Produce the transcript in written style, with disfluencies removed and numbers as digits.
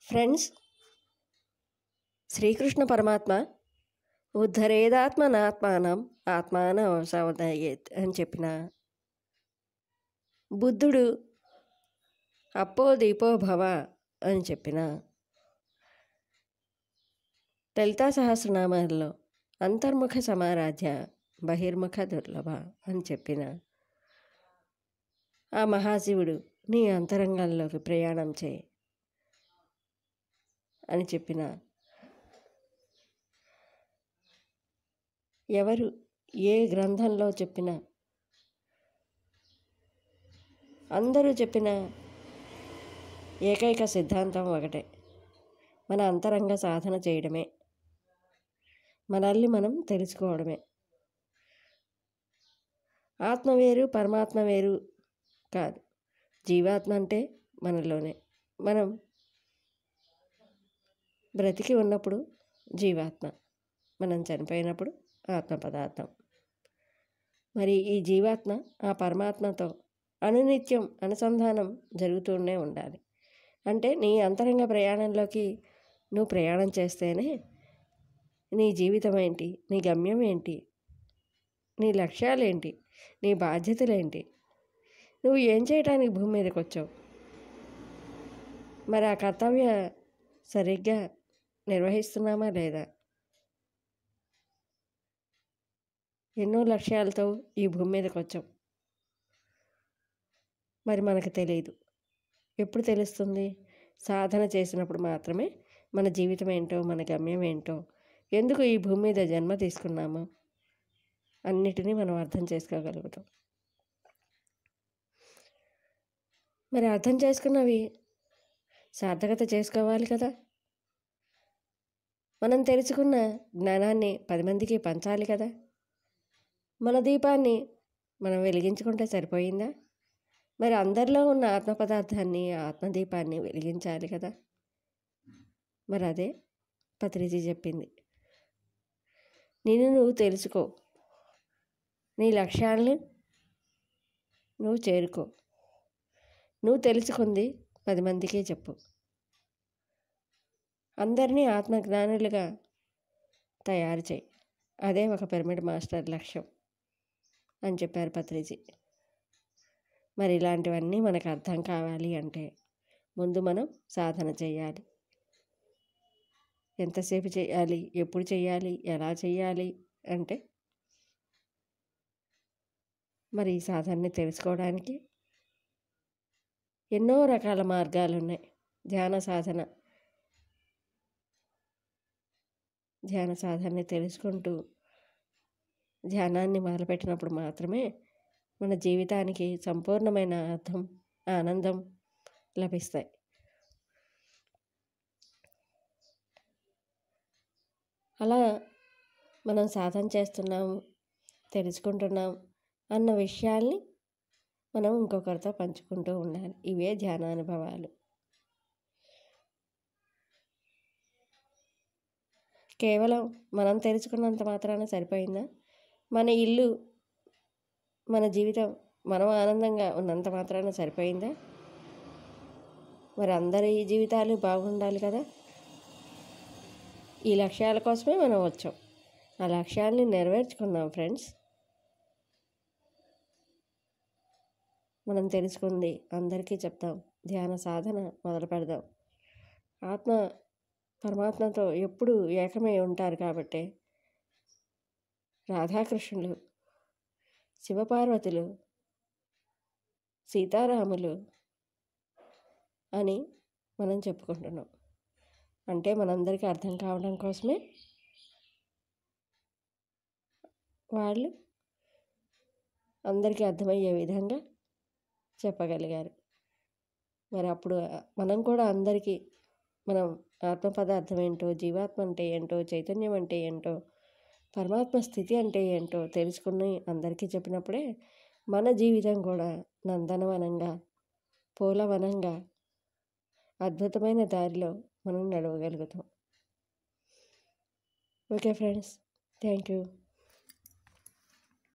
Friends, Srikrishna పరమాత్మ ఉద్ధరేదాత్మనాత్మానం ఆత్మానమవసాదయేత్ అని చెప్పిన బుద్ధుడు అప్పో దీపో భవ అని చెప్పిన లలితా సహస్రనామాల్లో అంతర్ముఖ సమారాధ్య బహిర్ముఖ దుర్లభ అని చెప్పిన ఆ మహాశివుడు నీ అంతరంగంలోకి ప్రయాణం చేయి అని చెప్పిన ఎవరు ఏ గ్రంథంలో చెప్పినా అందరూ చెప్పిన ఏకైక సిద్ధాంతం ఒకటే: మన అంతరంగ సాధన చేయడమే, మనల్ని మనం తెలుసుకోవడమే. ఆత్మ వేరు, పరమాత్మ వేరు కాదు. జీవాత్మ అంటే మనలోనే. మనం బ్రతికి ఉన్నప్పుడు జీవాత్మ, మనం చనిపోయినప్పుడు ఆత్మ పదార్థం. మరి ఈ జీవాత్మ ఆ పరమాత్మతో అనునిత్యం అనుసంధానం జరుగుతూనే ఉండాలి. అంటే నీ అంతరంగ ప్రయాణంలోకి నువ్వు ప్రయాణం చేస్తేనే నీ జీవితం ఏంటి, నీ గమ్యం ఏంటి, నీ లక్ష్యాలేంటి, నీ బాధ్యతలేంటి, నువ్వు ఏం చేయడానికి భూమి మీదకి వచ్చావు, మరి ఆ కర్తవ్య సరిగ్గా నిర్వహిస్తున్నామా లేదా? ఎన్నో లక్ష్యాలతో ఈ భూమి మీదకి వచ్చాం, మరి మనకు తెలియదు. ఎప్పుడు తెలుస్తుంది? సాధన చేసినప్పుడు మాత్రమే మన జీవితం ఏంటో, మన గమ్యం ఏంటో, ఎందుకు ఈ భూమి మీద జన్మ తీసుకున్నామో అన్నిటినీ మనం అర్థం చేసుకోగలుగుతాం. మరి అర్థం చేసుకున్నవి సార్థకత చేసుకోవాలి కదా. మనం తెలుసుకున్న జ్ఞానాన్ని 10 మందికి పంచాలి కదా. మన దీపాన్ని మనం వెలిగించుకుంటే సరిపోయిందా? మరి అందరిలో ఉన్న ఆత్మ పదార్థాన్ని, ఆత్మదీపాన్ని వెలిగించాలి కదా. మరి అదే పత్రిజీ చెప్పింది. నిన్ను నువ్వు తెలుసుకో, నీ లక్ష్యాలను నువ్వు చేరుకో, నువ్వు తెలుసుకుంది 10 మందికి చెప్పు, అందరినీ ఆత్మజ్ఞానులుగా తయారు చేయి. అదే ఒక పిరమిడ్ మాస్టర్ లక్ష్యం అని చెప్పారు పత్రిజీ. మరి ఇలాంటివన్నీ మనకు అర్థం కావాలి అంటే ముందు మనం సాధన చేయాలి. ఎంతసేపు చేయాలి, ఎప్పుడు చేయాలి, ఎలా చేయాలి అంటే మరి ఈ సాధనని తెలుసుకోవడానికి ఎన్నో రకాల మార్గాలు ఉన్నాయి. ధ్యాన సాధనని తెలుసుకుంటూ ధ్యానాన్ని మొదలుపెట్టినప్పుడు మాత్రమే మన జీవితానికి సంపూర్ణమైన అర్థం, ఆనందం లభిస్తాయి. అలా మనం సాధన చేస్తున్నాం, తెలుసుకుంటున్నాం అన్న విషయాల్ని మనం ఇంకొకరితో పంచుకుంటూ ఉండాలి. ఇవే ధ్యానానుభవాలు. కేవలం మనం తెలుసుకున్నంత మాత్రాన సరిపోయిందా? మన ఇల్లు, మన జీవితం, మనం ఆనందంగా ఉన్నంత మాత్రాన సరిపోయిందా? మరి అందరి జీవితాలు బాగుండాలి కదా. ఈ లక్ష్యాల కోసమే మనం వచ్చాం. ఆ లక్ష్యాల్ని నెరవేర్చుకుందాం ఫ్రెండ్స్. మనం తెలుసుకుంది అందరికీ చెప్తాం. ధ్యాన సాధన మొదలు పెడదాం. ఆత్మ పరమాత్మతో ఎప్పుడు ఏకమై ఉంటారు కాబట్టి రాధాకృష్ణులు, శివపార్వతులు, సీతారాములు అని మనం చెప్పుకుంటున్నాం. అంటే మనందరికీ అర్థం కావడం కోసమే వాళ్ళు అందరికీ అర్థమయ్యే విధంగా చెప్పగలిగారు. మరి అప్పుడు మనం కూడా అందరికీ మనం ఆత్మ పదార్థం ఏంటో, జీవాత్మ అంటే ఏంటో, చైతన్యం అంటే ఏంటో, పరమాత్మ స్థితి అంటే ఏంటో తెలుసుకుని అందరికీ చెప్పినప్పుడే మన జీవితం కూడా నందనవనంగా, పూలవనంగా, అద్భుతమైన దారిలో మనం నడవగలుగుతాం. Okay friends, thank you.